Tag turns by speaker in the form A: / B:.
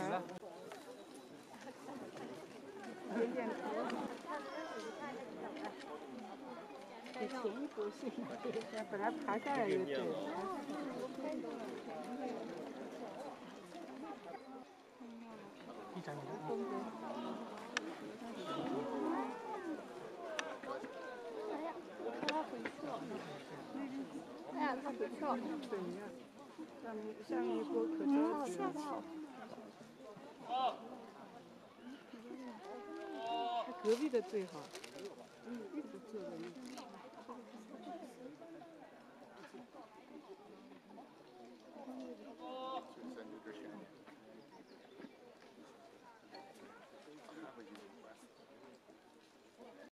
A: 了。
B: 点点头。再前一步是，本来爬下来就对。
A: 一张
C: 他回去了。哎呀，他回去了。
B: 对呀，上面一波可着急了。他隔壁的最好，一直坐着呢。